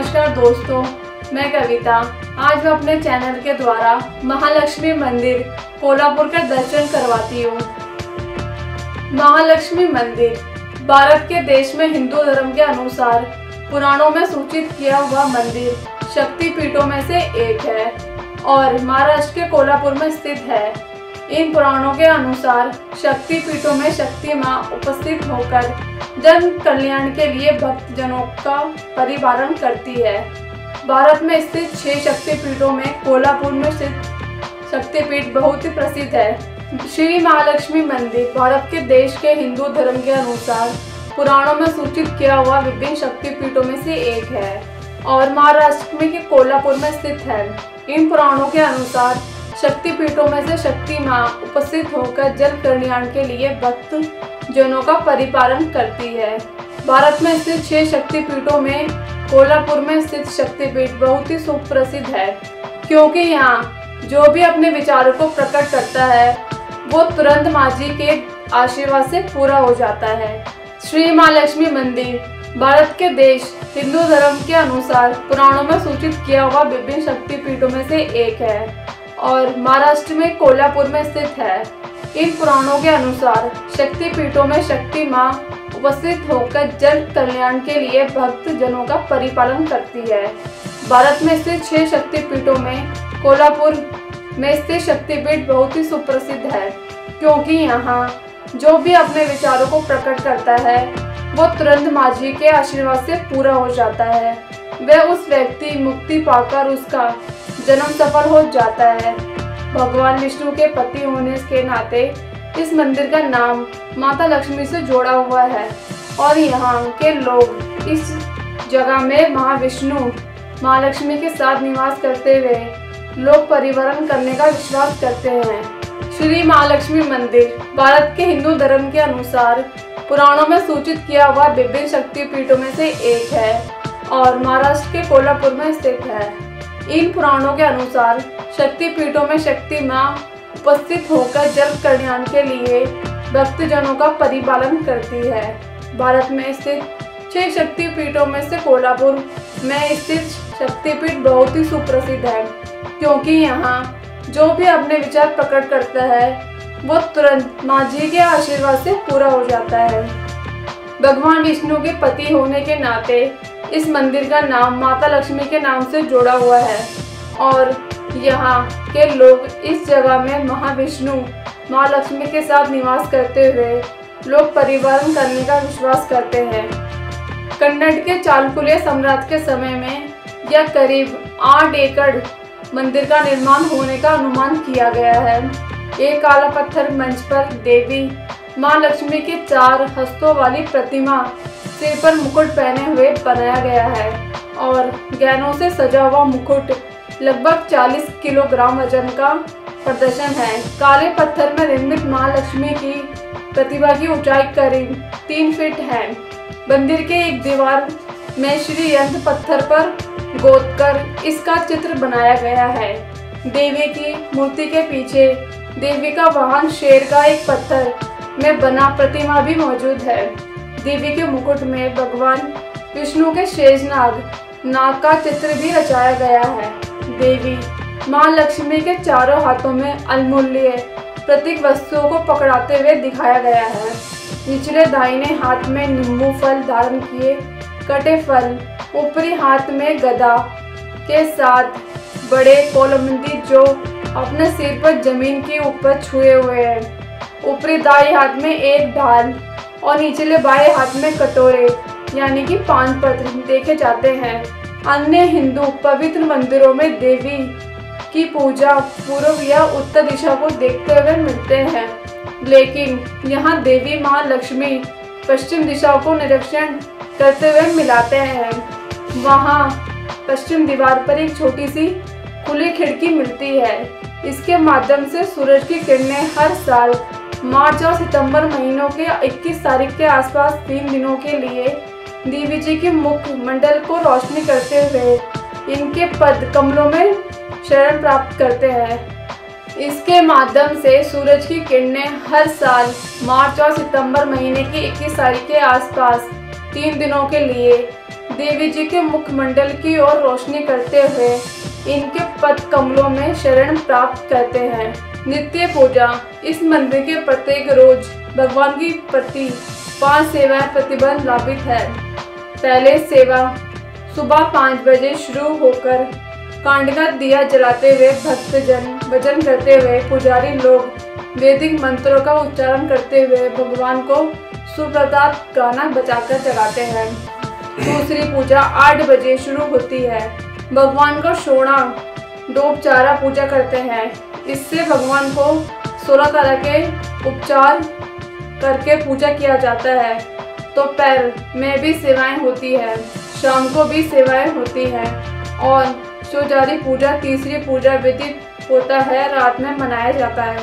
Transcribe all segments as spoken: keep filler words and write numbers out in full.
नमस्कार दोस्तों, मैं कविता। आज मैं अपने चैनल के द्वारा महालक्ष्मी मंदिर कोल्हापुर का दर्शन करवाती हूँ। महालक्ष्मी मंदिर भारत के देश में हिंदू धर्म के अनुसार पुराणों में सूचित किया हुआ मंदिर शक्ति पीठों में से एक है और महाराष्ट्र के कोल्हापुर में स्थित है। इन पुराणों के अनुसार शक्ति पीठों में शक्ति मां उपस्थित होकर जन कल्याण के लिए भक्तजनों का परिपालन करती है। भारत में स्थित छह शक्ति पीठों में कोल्हापुर में स्थित शक्तिपीठ बहुत ही प्रसिद्ध है। श्री महालक्ष्मी मंदिर भारत के देश के हिंदू धर्म के अनुसार पुराणों में सूचित किया हुआ विभिन्न शक्तिपीठों में से एक है और महाराष्ट्र में के कोल्हापुर में स्थित है। इन पुराणों के अनुसार शक्तिपीठों में से शक्ति मां उपस्थित होकर जन कल्याण के लिए भक्त जनों का परिपालन करती है। भारत में स्थित छह शक्तिपीठों में कोल्हापुर में स्थित शक्तिपीठ बहुत ही सुप्रसिद्ध है, क्योंकि यहाँ जो भी अपने विचारों को प्रकट करता है वो तुरंत माँ जी के आशीर्वाद से पूरा हो जाता है। श्री महालक्ष्मी मंदिर भारत के देश हिंदू धर्म के अनुसार पुराणों में सूचित किया हुआ विभिन्न शक्तिपीठों में से एक है और महाराष्ट्र में कोल्हापुर में स्थित है। इन पुराणों के अनुसार शक्तिपीठों में शक्ति मां उपस्थित होकर जन कल्याण के लिए भक्त जनों का परिपालन करती है। भारत में स्थित छह शक्तिपीठों में कोल्हापुर में स्थित शक्तिपीठ बहुत ही सुप्रसिद्ध है, क्योंकि यहाँ जो भी अपने विचारों को प्रकट करता है वो तुरंत माँ जी के आशीर्वाद से पूरा हो जाता है। वह उस व्यक्ति मुक्ति पाकर उसका जन्म सफल हो जाता है। भगवान विष्णु के पति होने के नाते इस मंदिर का नाम माता लक्ष्मी से जोड़ा हुआ है और यहाँ के लोग इस जगह में महाविष्णु महालक्ष्मी के साथ निवास करते हुए लोक परिवहन करने का विश्वास करते हैं। श्री महालक्ष्मी मंदिर भारत के हिंदू धर्म के अनुसार पुराणों में सूचित किया हुआ विभिन्न शक्तिपीठों में से एक है और महाराष्ट्र के कोल्हापुर में स्थित है। इन पुराणों के अनुसार शक्तिपीठों में शक्ति मां उपस्थित होकर जन कल्याण के लिए भक्तजनों का परिपालन करती है। भारत में स्थित छह शक्तिपीठों में से कोल्हापुर में स्थित शक्तिपीठ बहुत ही सुप्रसिद्ध है, क्योंकि यहाँ जो भी अपने विचार प्रकट करता है वो तुरंत माँ जी के आशीर्वाद से पूरा हो जाता है। भगवान विष्णु के पति होने के नाते इस मंदिर का नाम माता लक्ष्मी के नाम से जोड़ा हुआ है और यहाँ के लोग इस जगह में महाविष्णु माँ लक्ष्मी के साथ निवास करते हुए लोग परिवहन करने का विश्वास करते हैं। कन्नड़ के चालुक्य सम्राट के समय में यह करीब आठ एकड़ मंदिर का निर्माण होने का अनुमान किया गया है। एक काला पत्थर मंच पर देवी माँ लक्ष्मी के चार हस्तों वाली प्रतिमा सिर पर मुकुट पहने हुए बनाया गया है और गहनों से सजा हुआ मुकुट लगभग चालीस किलोग्राम वजन का प्रदर्शन है। काले पत्थर में निर्मित माँ लक्ष्मी की प्रतिमा की ऊंचाई करीब तीन फीट है। मंदिर के एक दीवार में श्री यंत्र पत्थर पर गोदकर इसका चित्र बनाया गया है। देवी की मूर्ति के पीछे देवी का वाहन शेर का एक पत्थर में बना प्रतिमा भी मौजूद है। देवी के मुकुट में भगवान विष्णु के शेषनाग नाग का चित्र भी रचाया गया है। देवी माँ लक्ष्मी के चारों हाथों में अमूल्य प्रतीक वस्तुओं को पकड़ाते हुए दिखाया गया है। निचले दाहिने हाथ में नींबू फल धारण किए कटे फल, ऊपरी हाथ में गदा के साथ बड़े कोलमंदी जो अपने सिर पर जमीन के ऊपर छुए हुए हैं। ऊपरी दाई हाथ में एक ढाल और निचले बाएं हाथ में कटोरे यानी कि पान पत्र देखे जाते हैं। अन्य हिंदू पवित्र मंदिरों में देवी की पूजा पूर्व या उत्तर दिशा को देखते हुए मिलते हैं, लेकिन यहाँ देवी माँ लक्ष्मी पश्चिम दिशा को निरीक्षण करते हुए मिलाते हैं। वहाँ पश्चिम दीवार पर एक छोटी सी खुली खिड़की मिलती है। इसके माध्यम से सूरज की किरणें हर साल मार्च और सितंबर महीनों के इक्कीस तारीख के आसपास तीन दिनों के लिए देवी जी के मुख मंडल को रोशनी करते हुए इनके पद कमलों में शरण प्राप्त करते हैं। इसके माध्यम से सूरज की किरणें हर साल मार्च और सितंबर महीने की इक्कीस तारीख के आसपास तीन दिनों के लिए देवी जी के मुखमंडल की ओर रोशनी करते हुए इनके पद कमलों में शरण प्राप्त करते हैं। नित्य पूजा। इस मंदिर के प्रत्येक रोज भगवान की प्रति पांच सेवाएं प्रतिबंध लाभित है। पहले सेवा सुबह पाँच बजे शुरू होकर कांड का दिया जलाते हुए भक्तजन भजन करते हुए पुजारी लोग वैदिक मंत्रों का उच्चारण करते हुए भगवान को सुप्रभात गाना बजाकर जगाते हैं। दूसरी पूजा आठ बजे शुरू होती है। भगवान को सोना डोबचारा पूजा करते हैं। इससे भगवान को सोलह तरह के उपचार करके पूजा किया जाता है। दोपहर में भी सेवाएं होती है, शाम को भी सेवाएं होती हैं और चौजारी पूजा तीसरी पूजा विधित होता है, रात में मनाया जाता है।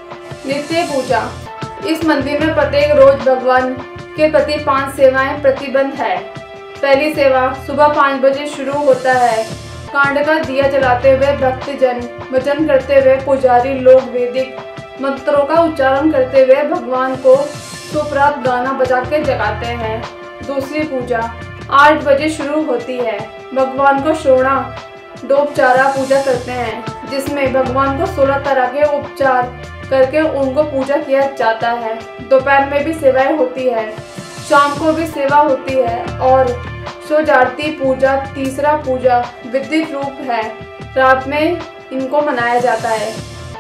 नित्य पूजा। इस मंदिर में प्रत्येक रोज भगवान के प्रति पांच सेवाएं प्रतिबंध है। पहली सेवा सुबह पाँच बजे शुरू होता है। कांड का दिया जलाते हुए भक्तजन भजन करते हुए पुजारी लोग वैदिक मंत्रों का उच्चारण करते हुए भगवान को सुप्रभात गाना बजा के जगाते हैं। दूसरी पूजा आठ बजे शुरू होती है। भगवान को सोना डोबचारा पूजा करते हैं, जिसमें भगवान को सोलह तरह के उपचार करके उनको पूजा किया जाता है। दोपहर में भी सेवाएं होती है, शाम को भी सेवा होती है और शिवजारती पूजा तीसरा पूजा विधित रूप है, रात में इनको मनाया जाता है।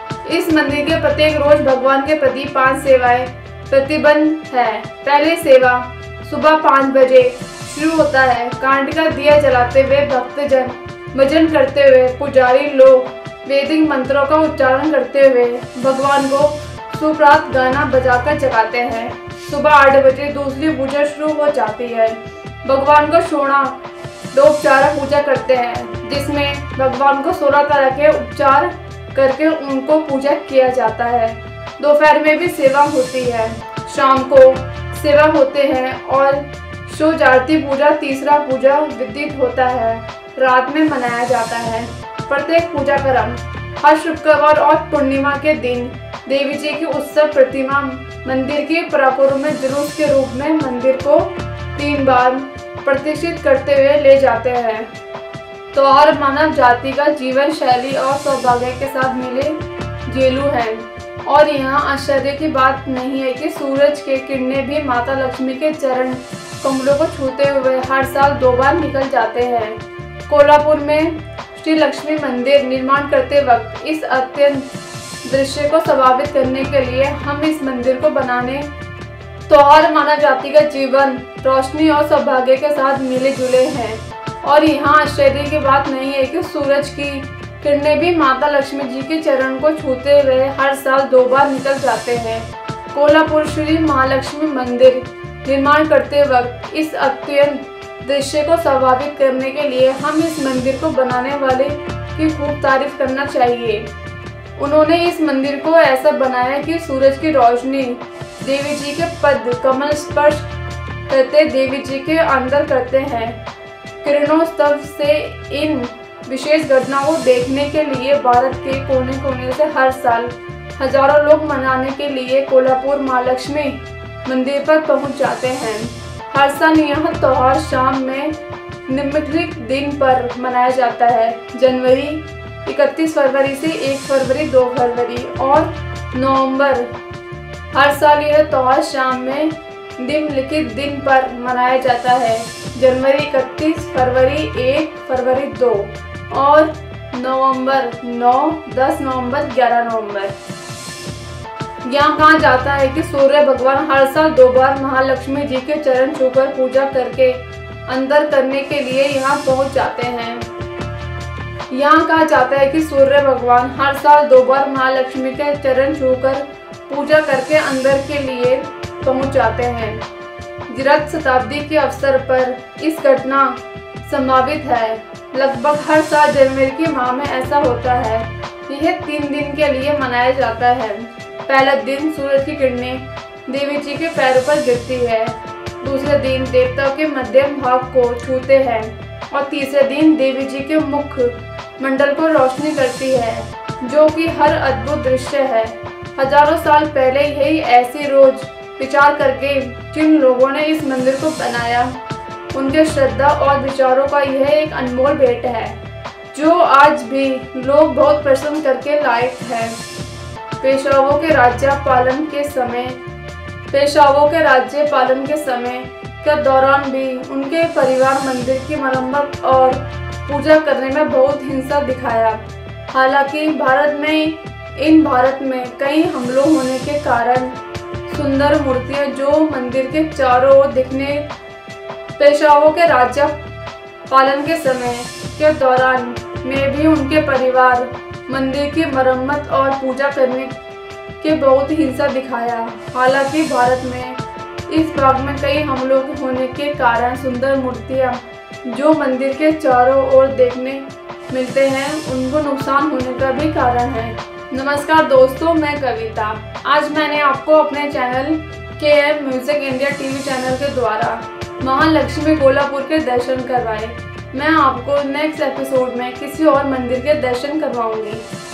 इस मंदिर के प्रत्येक रोज भगवान के प्रति पांच सेवाएं प्रतिबंध है। पहली सेवा सुबह पाँच बजे शुरू होता है। कांड का दिया जलाते हुए भक्तजन भजन करते हुए पुजारी लोग वैदिक मंत्रों का उच्चारण करते हुए भगवान को सुप्रभात गाना बजाकर जगाते हैं। सुबह आठ बजे दूसरी पूजा शुरू हो जाती है। भगवान को सोना डोबचारा पूजा करते हैं, जिसमें भगवान को सोलह तरह के उपचार करके उनको पूजा किया जाता है। दोपहर में भी सेवा होती है, शाम को सेवा होते हैं और शिवजारती पूजा तीसरा पूजा विधित होता है, रात में मनाया जाता है। प्रत्येक पूजा क्रम। हर शुक्रवार और पूर्णिमा के दिन देवी जी की उत्सव प्रतिमा मंदिर के प्रांगण में जुलूस के रूप में मंदिर को तीन बार प्रतिष्ठित करते हुए ले जाते हैं। त्योहार मानव जाति का जीवन शैली और सौभाग्य के साथ मिले जुले हैं और यहाँ आश्चर्य की बात नहीं है कि सूरज के किरणें भी माता लक्ष्मी के चरण कमलों को छूते हुए हर साल दो बार निकल जाते हैं। कोल्हापुर में श्री लक्ष्मी मंदिर निर्माण करते वक्त इस अत्यंत दृश्य को स्वाभाविक करने के लिए हम इस मंदिर को बनाने त्योहार मानव जाति का जीवन रोशनी और सौभाग्य के साथ मिले जुले हैं और यहाँ आश्चर्य की बात नहीं है कि सूरज की किरणें भी माता लक्ष्मी जी के चरण को छूते हुए हर साल दो बार निकल जाते हैं। कोल्हापुर श्री महालक्ष्मी मंदिर निर्माण करते वक्त इस अत्यंत दृश्य को स्वाभाविक करने के लिए हम इस मंदिर को बनाने वाले की खूब तारीफ करना चाहिए। उन्होंने इस मंदिर को ऐसा बनाया कि सूरज की रोशनी देवी जी के पद कमल स्पर्श करते देवी जी के अंदर करते हैं। किरणोत्सव से इन विशेष घटनाओं को देखने के लिए भारत के कोने कोने से हर साल हजारों लोग मनाने के लिए कोल्हापुर महालक्ष्मी मंदिर पर पहुंच जाते हैं। हर साल यह त्योहार शाम में निम्नलिखित दिन पर मनाया जाता है। जनवरी इकतीस फरवरी से एक फरवरी दो फरवरी और नवंबर। हर साल यह त्योहार शाम में निम्नलिखित दिन पर मनाया जाता है। जनवरी इकतीस, फरवरी एक, फरवरी दो और नवंबर नौ, दस नवंबर, ग्यारह नवंबर। यहाँ कहा जाता है कि सूर्य भगवान हर साल दो बार महालक्ष्मी जी के चरण छूकर पूजा करके अंदर करने के लिए यहाँ पहुँच जाते हैं। यहाँ कहा जाता है कि सूर्य भगवान हर साल दो बार महालक्ष्मी के चरण छूकर पूजा करके अंदर के लिए पहुँच जाते हैं। रथ शताब्दी के अवसर पर इस घटना संभावित है। लगभग हर साल जनवरी के माह में ऐसा होता है। यह तीन दिन के लिए मनाया जाता है। पहला दिन सूरज की किरणें देवी जी के पैरों पर गिरती है। दूसरे दिन देवताओं के मध्यम भाग को छूते हैं और तीसरे दिन देवी जी के मुख मंडल को रोशनी करती है, जो कि हर अद्भुत दृश्य है। हजारों साल पहले यही ऐसी रोज विचार करके जिन लोगों ने इस मंदिर को बनाया उनके श्रद्धा और विचारों का यह एक अनमोल भेंट है जो आज भी लोग बहुत पसंद करके लायक है। पेशवाओं के राज्य पालन के समय पेशवाओं के राज्य पालन के समय के दौरान भी उनके परिवार मंदिर की मरम्मत और पूजा करने में बहुत हिंसा दिखाया। हालांकि भारत में इन भारत में कई हमलों होने के कारण सुंदर मूर्तियां जो मंदिर के चारों ओर दिखने पेशवाओं के राज्य पालन के समय के दौरान में भी उनके परिवार मंदिर की मरम्मत और पूजा करने के बहुत हिंसा दिखाया। हालांकि भारत में इस भाग में कई हमलों होने के कारण सुंदर मूर्तियां जो मंदिर के चारों ओर देखने मिलते हैं उनको नुकसान होने का भी कारण है। नमस्कार दोस्तों, मैं कविता। आज मैंने आपको अपने चैनल के M music India TV channel के द्वारा महालक्ष्मी कोल्हापुर के दर्शन करवाए। मैं आपको नेक्स्ट एपिसोड में किसी और मंदिर के दर्शन करवाऊंगी।